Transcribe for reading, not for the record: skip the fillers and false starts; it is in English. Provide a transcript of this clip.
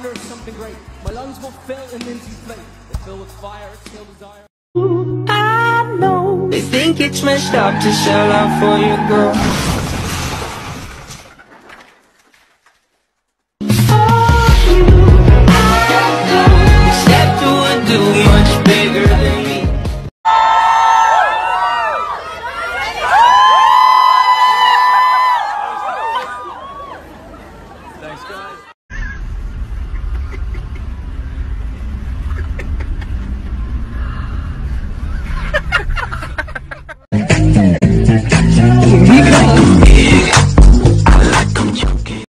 wonder of something great. My lungs will fill and then deflate. They fill with fire, exhale desire. I know they think it's messed up to sell out for your girl. For you, I do step to a do much bigger than me. Thanks, guys.